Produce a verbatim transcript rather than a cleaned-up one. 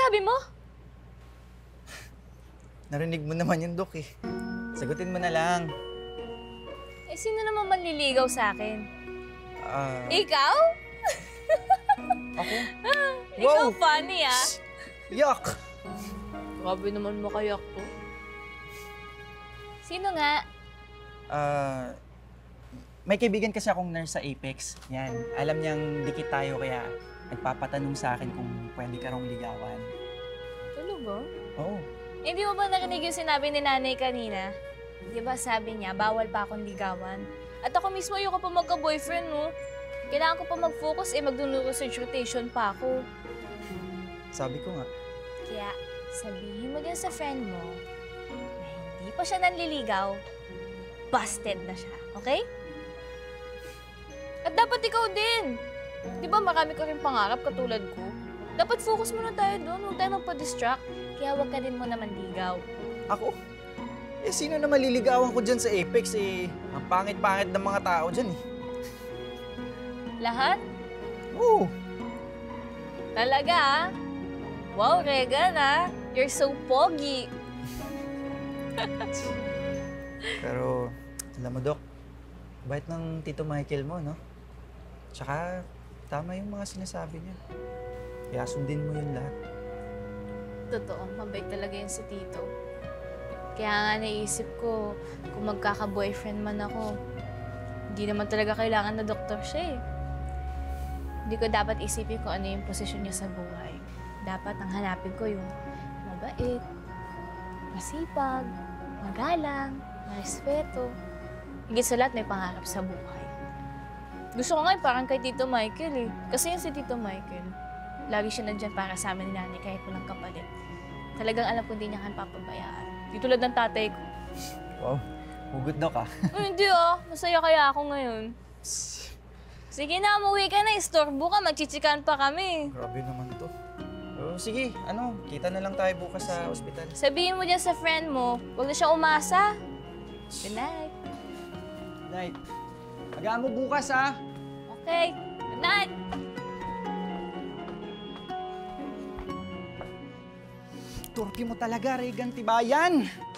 sabi mo? Narinig mo naman yung Dok eh. Sagutin mo na lang. Eh, sino naman manliligaw sa akin? Ah... Ikaw? Ako? Ikaw Wow! funny, ah. Yak! Grabe naman makayak to. Sino nga? Ah... may kaibigan kasi akong nurse sa Apex. Yan. Alam niyang dikit tayo kaya nagpapatanong sa akin kung pwede ka raw ligawan. Talaga? Oo. Eh, di mo ba narinig yung sinabi ni nanay kanina? Di ba sabi niya, bawal pa akong ligawan? At ako mismo yung pa magka-boyfriend, no? Kailangan ko pa mag-focus, eh mag-research rotation pa ako. Sabi ko nga. Kaya sabihin mo din sa friend mo na hindi pa siya nanliligaw, busted na siya, okay? At dapat ikaw din. Di ba marami ka rin pangarap katulad ko? Dapat focus muna tayo doon, huwag tayo magpa-distract. Kaya huwag ka din mo naman ligaw. Ako? Eh, sino na maliligawan ko dyan sa Apex eh? Ang pangit-pangit ng mga tao dyan eh. Lahat? Oo. Talaga, ah? Wow, Regan, ah. You're so pogi. Pero, alam mo, Dok, bait ng Tito Michael mo, no? Tsaka, tama yung mga sinasabi niya. Kaya sundin mo yun lahat. Totoo, mabait talaga yun si Tito. Kaya nga naisip ko, kung magkaka-boyfriend man ako, hindi naman talaga kailangan na doktor siya eh. Hindi ko dapat isipin kung ano yung posisyon niya sa buhay. Dapat ang hanapin ko yung mabait, masipag, magalang, marespeto. Higit sa lahat may pangarap sa buhay. Gusto ko nga parang kay Tito Michael eh. Kasi yung si Tito Michael, lagi siya nandyan para sa amin ni nanay kahit walang kapalit. Talagang alam ko hindi niya kan papabayaan. Di tulad ng tatay ko. Wow, hugot, Dok, ah. Ay, hindi ah. Masaya kaya ako ngayon. Sige na, umuwi ka na. Istorbo ka. Magchichikan pa kami. Grabe naman to. Oh, sige, ano, kita na lang tayo bukas sa ospital. Sabihin mo dyan sa friend mo, huwag na siya umasa. Good night. Good night. Agaan mo bukas, ha? Okay. Good night. Turkey mo talaga, Regan Tibayan.